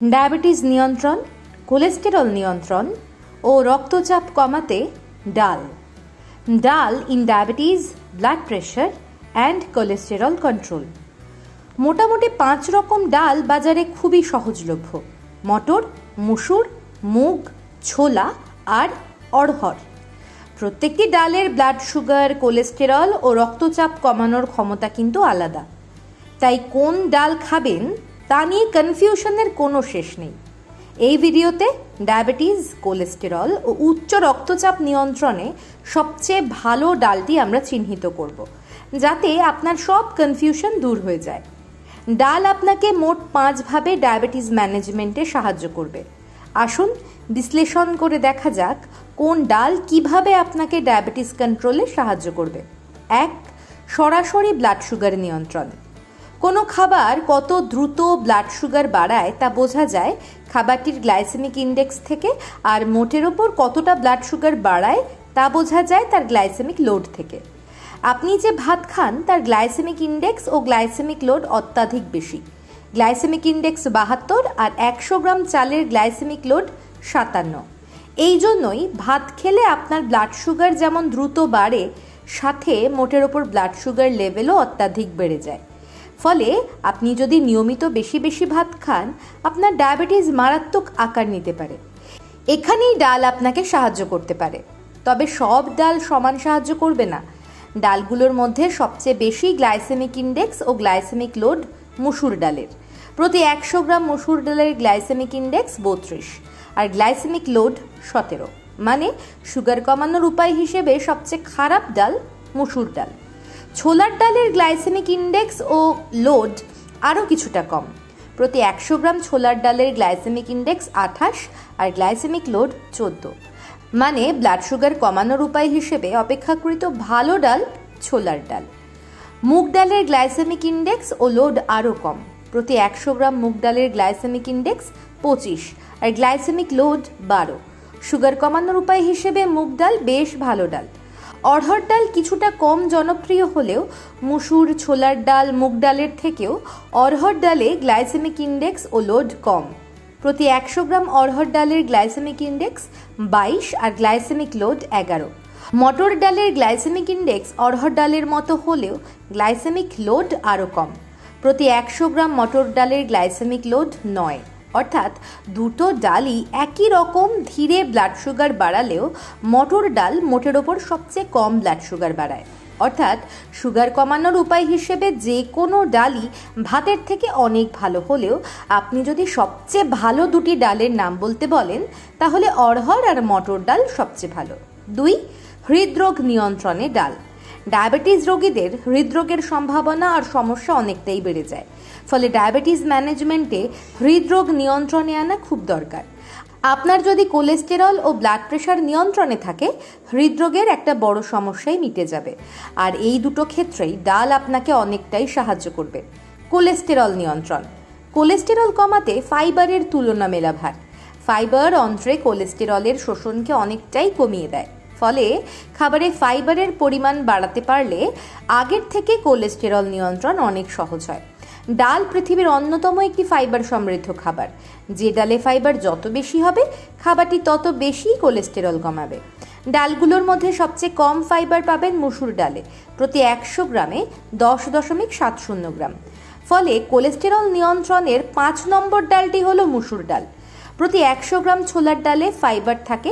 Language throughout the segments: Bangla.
ডায়াবেটিস নিয়ন্ত্রণ, কোলেস্টেরল নিয়ন্ত্রণ ও রক্তচাপ কমাতে ডাল। Dal in diabetes, blood pressure and cholesterol control. মোটামুটি 5 রকম ডাল বাজারে খুবই সহজলভ্য: মটর, মুসুর, মুগ, ছোলা আর অড়হর। প্রত্যেকটি ডালের ব্লাড সুগার, কোলেস্টেরল ও রক্তচাপ কমানোর ক্ষমতা কিন্তু আলাদা। তাই কোন ডাল খাবেন তা নিয়ে কনফিউশনের কোনো শেষ নেই। এই ভিডিওতে ডায়াবেটিস, কোলেস্টেরল ও উচ্চ রক্তচাপ নিয়ন্ত্রণে সবচেয়ে ভালো ডালটি আমরা চিহ্নিত করব, যাতে আপনার সব কনফিউশন দূর হয়ে যায়। ডাল আপনাকে মোট 5 ভাবে ডায়াবেটিস ম্যানেজমেন্টে সাহায্য করবে। আসুন বিশ্লেষণ করে দেখা যাক কোন ডাল কিভাবে আপনাকে ডায়াবেটিস কন্ট্রোলে সাহায্য করবে। 1. সরাসরি ব্লাড সুগার নিয়ন্ত্রণ। কোনো খাবার কত দ্রুত ব্লাড সুগার বাড়ায় তা বোঝা যায় খাবারটির গ্লাইসেমিক ইন্ডেক্স থেকে, আর মোটের ওপর কতটা ব্লাড সুগার বাড়ায় তা বোঝা যায় তার গ্লাইসেমিক লোড থেকে। আপনি যে ভাত খান তার গ্লাইসেমিক ইন্ডেক্স ও গ্লাইসেমিক লোড অত্যাধিক বেশি। গ্লাইসেমিক ইন্ডেক্স 72 আর 100 গ্রাম চালের গ্লাইসেমিক লোড 57। এই জন্যই ভাত খেলে আপনার ব্লাড সুগার যেমন দ্রুত বাড়ে, সাথে মোটের ওপর ব্লাড সুগার লেভেলও অত্যাধিক বেড়ে যায়। ফলে আপনি যদি নিয়মিত বেশি বেশি ভাত খান, আপনার ডায়াবেটিস মারাত্মক আকার নিতে পারে। এখানেই ডাল আপনাকে সাহায্য করতে পারে, তবে সব ডাল সমান সাহায্য করবে না। ডালগুলোর মধ্যে সবচেয়ে বেশি গ্লাইসেমিক ইন্ডেক্স ও গ্লাইসেমিক লোড মুসুর ডালের। প্রতি 100 গ্রাম মুসুর ডালের গ্লাইসেমিক ইন্ডেক্স 32 আর গ্লাইসেমিক লোড 17। মানে সুগার কমানোর উপায় হিসেবে সবচেয়ে খারাপ ডাল মুসুর ডাল। ছোলার ডালের গ্লাইসেমিক ইন্ডেক্স ও লোড আরও কিছুটা কম। প্রতি 100 গ্রাম ছোলার ডালের গ্লাইসেমিক ইন্ডেক্স 28 আর গ্লাইসেমিক লোড 14। মানে ব্লাড সুগার কমানোর উপায় হিসেবে অপেক্ষাকৃত ভালো ডাল ছোলার ডাল। মুগ ডালের গ্লাইসেমিক ইন্ডেক্স ও লোড আরও কম। প্রতি 100 গ্রাম মুগ ডালের গ্লাইসেমিক ইন্ডেক্স 25 আর গ্লাইসেমিক লোড 12। সুগার কমানোর উপায় হিসেবে মুগ ডাল বেশ ভালো ডাল। অড়হর ডাল কিছুটা কম জনপ্রিয় হলেও মুসুর, ছোলার ডাল, মুগ ডালের থেকেও অড়হর ডালে গ্লাইসেমিক ইন্ডেক্স ও লোড কম। প্রতি 100 গ্রাম অড়হর ডালের গ্লাইসেমিক ইন্ডেক্স 22 আর গ্লাইসেমিক লোড 11। মটর ডালের গ্লাইসেমিক ইন্ডেক্স অড়হর ডালের মতো হলেও গ্লাইসেমিক লোড আরও কম। প্রতি 100 গ্রাম মটর ডালের গ্লাইসেমিক লোড 9। অর্থাৎ দুটো ডালই একই রকম ধীরে ব্লাড সুগার বাড়ালেও মটর ডাল মোটের ওপর সবচেয়ে কম ব্লাড সুগার বাড়ায়। অর্থাৎ সুগার কমানোর উপায় হিসেবে যে কোনো ডালই ভাতের থেকে অনেক ভালো হলেও আপনি যদি সবচেয়ে ভালো দুটি ডালের নাম বলতে বলেন, তাহলে অড়হর আর মটর ডাল সবচেয়ে ভালো। 2. হৃদরোগ নিয়ন্ত্রণে ডাল। ডায়াবেটিস রোগীদের হৃদরোগের সম্ভাবনা আর সমস্যা অনেকটাই বেড়ে যায়। ফলে ডায়াবেটিস ম্যানেজমেন্টে হৃদরোগ নিয়ন্ত্রণে আনা খুব দরকার। আপনার যদি কোলেস্টেরল ও ব্লাড প্রেশার নিয়ন্ত্রণে থাকে, হৃদরোগের একটা বড় সমস্যাই মিটে যাবে। আর এই দুটো ক্ষেত্রেই ডাল আপনাকে অনেকটাই সাহায্য করবে। কোলেস্টেরল নিয়ন্ত্রণ। কোলেস্টেরল কমাতে ফাইবারের তুলনা মেলা ভার। ফাইবার অন্ত্রে কোলেস্টেরলের শোষণকে অনেকটাই কমিয়ে দেয়। ফলে খাবারে ফাইবারের পরিমাণ বাড়াতে পারলে আগের থেকে কোলেস্টেরল নিয়ন্ত্রণ অনেক সহজ হয়। ডাল পৃথিবীর অন্যতম একটি ফাইবার সমৃদ্ধ খাবার। যে ডালে ফাইবার যত বেশি হবে, খাবারটি তত বেশি কোলেস্টেরল কমাবে। ডালগুলোর মধ্যে সবচেয়ে কম ফাইবার পাবেন মুসুর ডালে। প্রতি 100 গ্রামে 10.70 গ্রাম। ফলে কোলেস্টেরল নিয়ন্ত্রণের 5 নম্বর ডালটি হলো মুসুর ডাল। প্রতি 100 গ্রাম ছোলার ডালে ফাইবার থাকে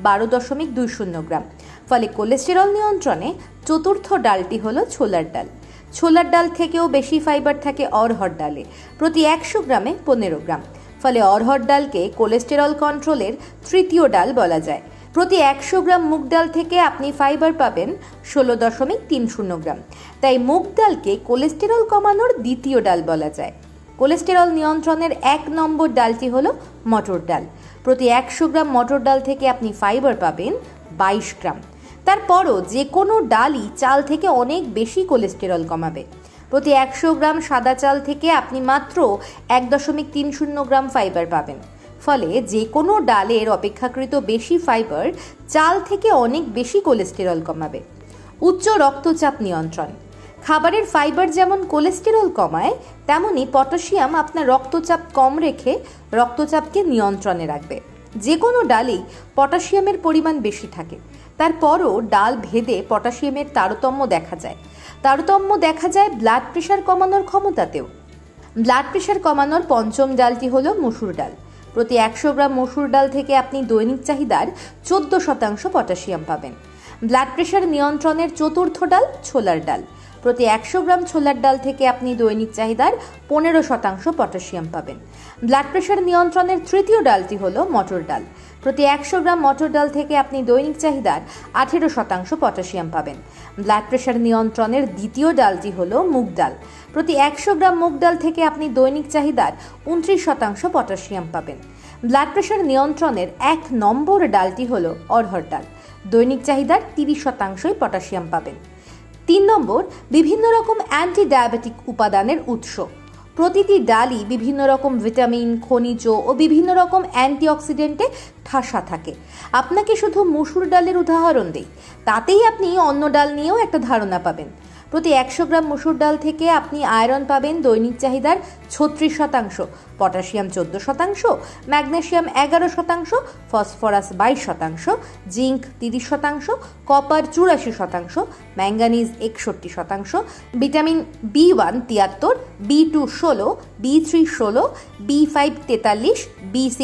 12.20 গ্রাম। ফলে কোলেস্টেরল নিয়ন্ত্রণে চতুর্থ ডালটি হলো ছোলার ডাল। ছোলার ডাল থেকেও বেশি ফাইবার থাকে অড়হর ডালে। প্রতি 100 গ্রামে 15 গ্রাম। ফলে অড়হর ডালকে কোলেস্টেরল কন্ট্রোলের তৃতীয় ডাল বলা যায়। প্রতি 100 গ্রাম মুগ ডাল থেকে আপনি ফাইবার পাবেন 16.30 গ্রাম। তাই মুগ ডালকে কোলেস্টেরল কমানোর দ্বিতীয় ডাল বলা যায়। কোলেস্টেরল নিয়ন্ত্রণের 1 নম্বর ডালটি হলো মটর ডাল। প্রতি 100 গ্রাম মটর ডাল থেকে আপনি ফাইবার পাবেন 22 গ্রাম। তারপরও যে কোনো ডালই চাল থেকে অনেক বেশি কোলেস্টেরল কমাবে। প্রতি 100 গ্রাম সাদা চাল থেকে আপনি মাত্র 1.30 গ্রাম ফাইবার পাবেন। ফলে যে কোনো ডালের অপেক্ষাকৃত বেশি ফাইবার চাল থেকে অনেক বেশি কোলেস্টেরল কমাবে। উচ্চ রক্তচাপ নিয়ন্ত্রণ। খাবারের ফাইবার যেমন কোলেস্টেরল কমায়, তেমনি পটাশিয়াম আপনার রক্তচাপ কম রেখে রক্তচাপকে নিয়ন্ত্রণে রাখবে। যে কোনো ডালেই পটাশিয়ামের পরিমাণ বেশি থাকে, তারপরও ডাল ভেদে পটাশিয়ামের তারতম্য দেখা যায় ব্লাড প্রেশার কমানোর ক্ষমতাতেও। ব্লাড প্রেশার কমানোর পঞ্চম ডালটি হলো মসুর ডাল। প্রতি 100 গ্রাম মসুর ডাল থেকে আপনি দৈনিক চাহিদার 14% পটাশিয়াম পাবেন। ব্লাড প্রেশার নিয়ন্ত্রণের চতুর্থ ডাল ছোলার ডাল। প্রতি 100 গ্রাম ছোলার ডাল থেকে আপনি দৈনিক চাহিদার 15% পটাশিয়াম পাবেন। ব্লাড প্রেশার নিয়ন্ত্রণের তৃতীয় ডালটি হলো মটর ডাল। প্রতি 100 গ্রাম মটর ডাল থেকে আপনি দৈনিক চাহিদার 18% পটাশিয়াম পাবেন। ব্লাড প্রেশার নিয়ন্ত্রণের দ্বিতীয় ডালটি হলো মুগ ডাল। প্রতি 100 গ্রাম মুগ ডাল থেকে আপনি দৈনিক চাহিদার 29% পটাশিয়াম পাবেন। ব্লাড প্রেশার নিয়ন্ত্রণের 1 নম্বর ডালটি হলো অড়হর ডাল। দৈনিক চাহিদার 30% পটাশিয়াম পাবেন। 3 নম্বর, বিভিন্ন রকম অ্যান্টি ডায়াবেটিক উপাদানের উৎস। প্রতিটি ডালই বিভিন্ন রকম ভিটামিন, খনিজ ও বিভিন্ন রকম অ্যান্টিঅক্সিডেন্টে ঠাসা থাকে। আপনাকে শুধু মসুর ডালের উদাহরণ দেই, তাতেই আপনি অন্য ডাল নিয়েও একটা ধারণা পাবেন। প্রতি 100 গ্রাম মসুর ডাল থেকে আপনি আয়রন পাবেন দৈনিক চাহিদার 36%, potassium 14%, magnesium 11%, phosphorus 22%, zinc 30%, copper 84%, manganese 61%, vitamin B1 73, B2 16, B3 16, B5 43, B6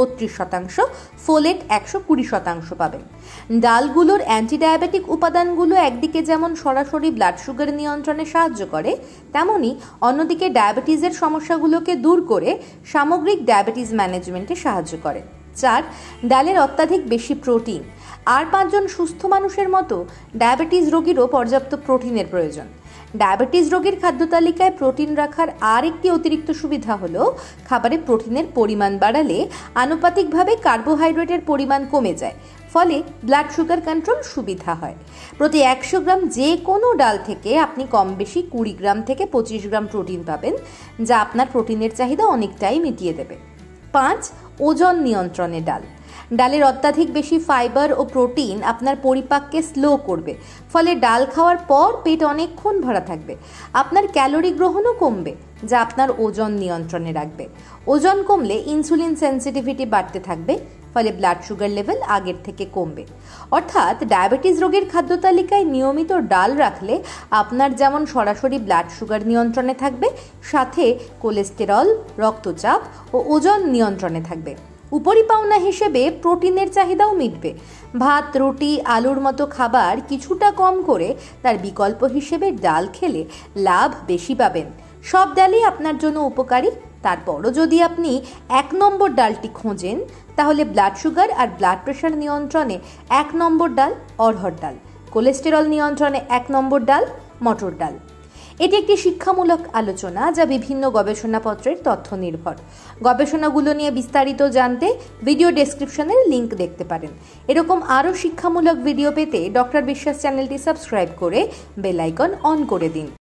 32%, folate 120% পাবেন। ডালগুলোর অ্যান্টিডায়াবেটিক উপাদানগুলো একদিকে যেমন সরাসরি ব্লাড সুগার নিয়ন্ত্রণে সাহায্য করে, তেমনি অন্যদিকে ডায়াবেটিসের সমস্যাগুলোকে দূর করে সামগ্রিক ডায়াবেটিস ম্যানেজমেন্টে সাহায্য করে। 4, ডালের অত্যাধিক বেশি প্রোটিন। আর 5 জন সুস্থ মানুষের মতো ডায়াবেটিস রোগীরও পর্যাপ্ত প্রোটিনের প্রয়োজন। ডায়াবেটিস রোগীর খাদ্য তালিকায় প্রোটিন রাখার আর একটি অতিরিক্ত সুবিধা হলো খাবারে প্রোটিনের পরিমাণ বাড়ালে আনুপাতিকভাবে কার্বোহাইড্রেটের পরিমাণ কমে যায়, ফলে ব্লাড সুগার কন্ট্রোল সুবিধা হয়। প্রতি 100 গ্রাম যে কোনো ডাল থেকে আপনি কম বেশি 20 গ্রাম থেকে 25 গ্রাম প্রোটিন পাবেন, যা আপনার প্রোটিনের চাহিদা অনেকটাই মিটিয়ে দেবে। 5, ওজন নিয়ন্ত্রণে ডাল। ডালের অত্যাধিক বেশি ফাইবার ও প্রোটিন আপনার পরিপাককে স্লো করবে, ফলে ডাল খাওয়ার পর পেট অনেকক্ষণ ভরা থাকবে। আপনার ক্যালোরি গ্রহণও কমবে, যা আপনার ওজন নিয়ন্ত্রণে রাখবে। ওজন কমলে ইনসুলিন সেন্সিটিভিটি বাড়তে থাকবে, ফলে ব্লাড সুগার লেভেল আগের থেকে কমবে। অর্থাৎ ডায়াবেটিস রোগীর খাদ্য তালিকায় নিয়মিত ডাল রাখলে আপনার যেমন সরাসরি ব্লাড সুগার নিয়ন্ত্রণে থাকবে, সাথে কোলেস্টেরল, রক্তচাপ ও ওজন নিয়ন্ত্রণে থাকবে। উপরি পাওনা হিসেবে প্রোটিনের চাহিদাও মিটবে। ভাত, রুটি, আলুর মতো খাবার কিছুটা কম করে তার বিকল্প হিসেবে ডাল খেলে লাভ বেশি পাবেন। সব ডালই আপনার জন্য উপকারী। তারপরও যদি আপনি 1 নম্বর ডালটি খোঁজেন, তাহলে ব্লাড সুগার আর ব্লাড প্রেশার নিয়ন্ত্রণে 1 নম্বর ডাল অড়হর ডাল, কোলেস্টেরল নিয়ন্ত্রণে 1 নম্বর ডাল মটর ডাল। এটি একটি শিক্ষামূলক আলোচনা, যা বিভিন্ন গবেষণাপত্রের তথ্য নির্ভর। গবেষণাগুলো নিয়ে বিস্তারিত জানতে ভিডিও ডেসক্রিপশনের লিংক দেখতে পারেন। এরকম আরও শিক্ষামূলক ভিডিও পেতে ডক্টর বিশ্বাস চ্যানেলটি সাবস্ক্রাইব করে বেল আইকন অন করে দিন।